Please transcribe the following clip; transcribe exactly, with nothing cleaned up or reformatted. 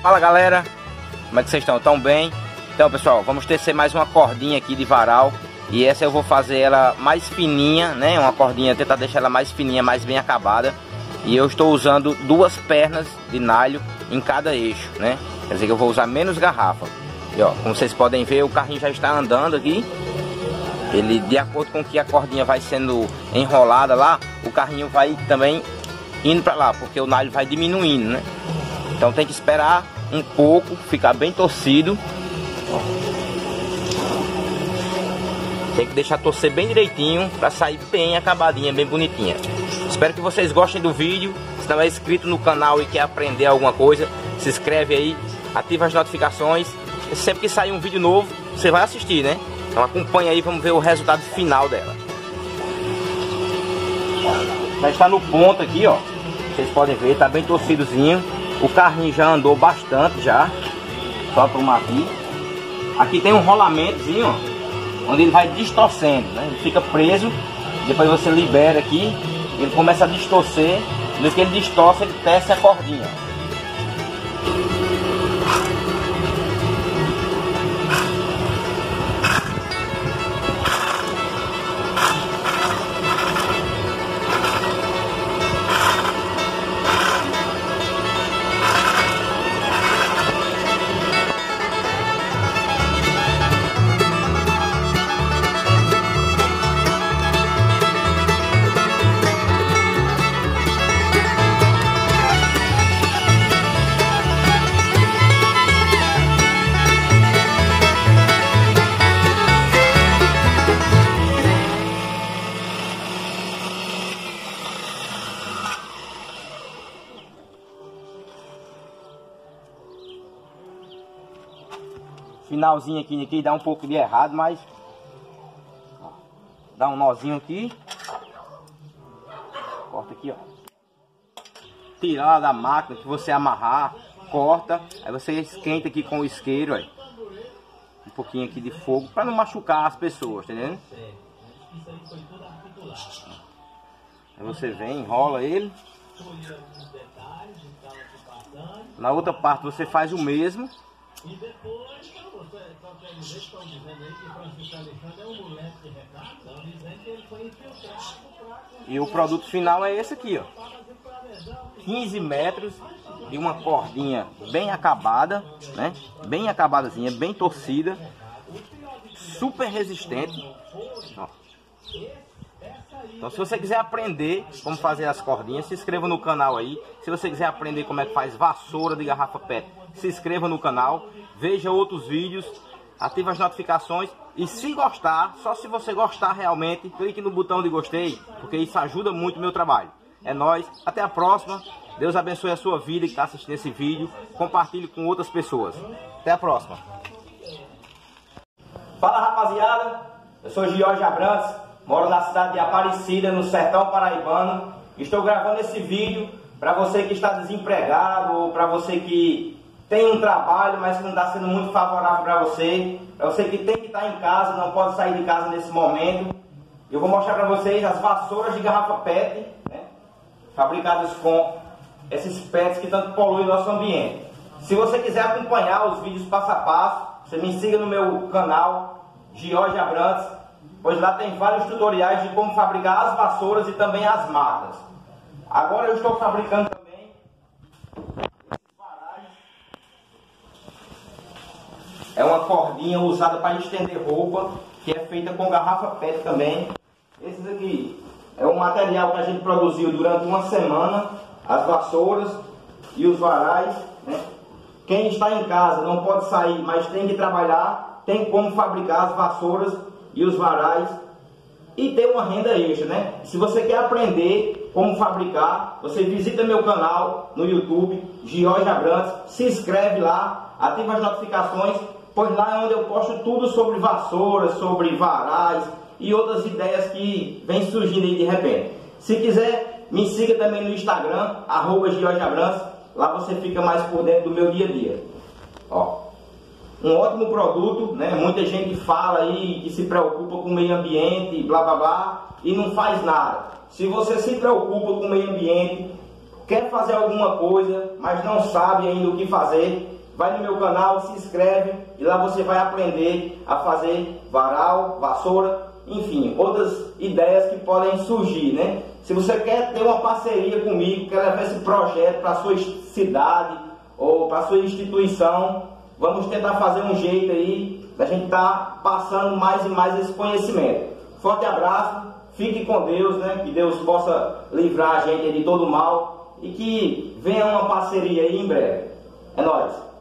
Fala galera, como é que vocês estão? Tão bem? Então pessoal, vamos tecer mais uma cordinha aqui de varal. E essa eu vou fazer ela mais fininha, né? Uma cordinha, tentar deixar ela mais fininha, mais bem acabada. E eu estou usando duas pernas de nalho em cada eixo, né? Quer dizer que eu vou usar menos garrafa. E ó, como vocês podem ver, o carrinho já está andando aqui. Ele, de acordo com que a cordinha vai sendo enrolada lá, o carrinho vai também indo para lá, porque o nalho vai diminuindo, né? Então tem que esperar um pouco, ficar bem torcido. Tem que deixar torcer bem direitinho para sair bem acabadinha, bem bonitinha. Espero que vocês gostem do vídeo. Se não é inscrito no canal e quer aprender alguma coisa, se inscreve aí, ativa as notificações. Sempre que sair um vídeo novo, você vai assistir, né? Então acompanha aí, vamos ver o resultado final dela. Já está no ponto aqui, ó. Vocês podem ver, tá bem torcidozinho. O carrinho já andou bastante já. Só para uma aqui. Aqui tem um rolamentozinho, ó, onde ele vai distorcendo, né? Ele fica preso. Depois você libera aqui. Ele começa a distorcer. Depois que ele distorce, ele tece a cordinha. Finalzinho aqui, aqui dá um pouco de errado, mas ó, dá um nozinho aqui, corta aqui, ó, tira lá da máquina que você amarrar, corta, aí você esquenta aqui com o isqueiro, aí, um pouquinho aqui de fogo para não machucar as pessoas, tá entendendo? Aí você vem, enrola ele. Na outra parte você faz o mesmo. E depois, qualquer dizer que estão dizendo aí que Francisco Alexandre é um moleque de recado, estão dizendo que ele foi infiltrado. E o produto final é esse aqui, ó. quinze metros de uma cordinha bem acabada, né? Bem acabadazinha, bem torcida, super resistente, ó. Então se você quiser aprender como fazer as cordinhas, se inscreva no canal aí. Se você quiser aprender como é que faz vassoura de garrafa P E T, se inscreva no canal, veja outros vídeos, ative as notificações. E se gostar, só se você gostar realmente, clique no botão de gostei, porque isso ajuda muito o meu trabalho. É nóis, até a próxima. Deus abençoe a sua vida que está assistindo esse vídeo. Compartilhe com outras pessoas. Até a próxima. Fala rapaziada, eu sou Jorge Abrantes. Moro na cidade de Aparecida, no sertão paraibano. Estou gravando esse vídeo para você que está desempregado ou para você que tem um trabalho, mas que não está sendo muito favorável para você. Para você que tem que estar em casa, não pode sair de casa nesse momento. Eu vou mostrar para vocês as vassouras de garrafa P E T, né, fabricadas com esses P E Ts que tanto poluem o nosso ambiente. Se você quiser acompanhar os vídeos passo a passo, você me siga no meu canal, Jorge Abrantes, pois lá tem vários tutoriais de como fabricar as vassouras e também as macas. Agora eu estou fabricando também esses varais. É uma cordinha usada para estender roupa, que é feita com garrafa P E T também. Esses aqui é um material que a gente produziu durante uma semana, as vassouras e os varais, né? Quem está em casa não pode sair, mas tem que trabalhar, tem como fabricar as vassouras e os varais e ter uma renda extra, né? Se você quer aprender como fabricar, você visita meu canal no YouTube, Jorge Abrantes, se inscreve lá, ativa as notificações, pois lá é onde eu posto tudo sobre vassouras, sobre varais e outras ideias que vem surgindo aí de repente. Se quiser, me siga também no Instagram, arroba Jorge Abrantes, lá você fica mais por dentro do meu dia a dia. Ó. Um ótimo produto, né? Muita gente fala aí que se preocupa com o meio ambiente, blá blá blá, e não faz nada. Se você se preocupa com o meio ambiente, quer fazer alguma coisa, mas não sabe ainda o que fazer, vai no meu canal, se inscreve e lá você vai aprender a fazer varal, vassoura, enfim, outras ideias que podem surgir, né? Se você quer ter uma parceria comigo, quer levar esse projeto para a sua cidade ou para a sua instituição, vamos tentar fazer um jeito aí da gente estar passando mais e mais esse conhecimento. Forte abraço, fique com Deus, né? Que Deus possa livrar a gente de todo mal e que venha uma parceria aí em breve. É nóis!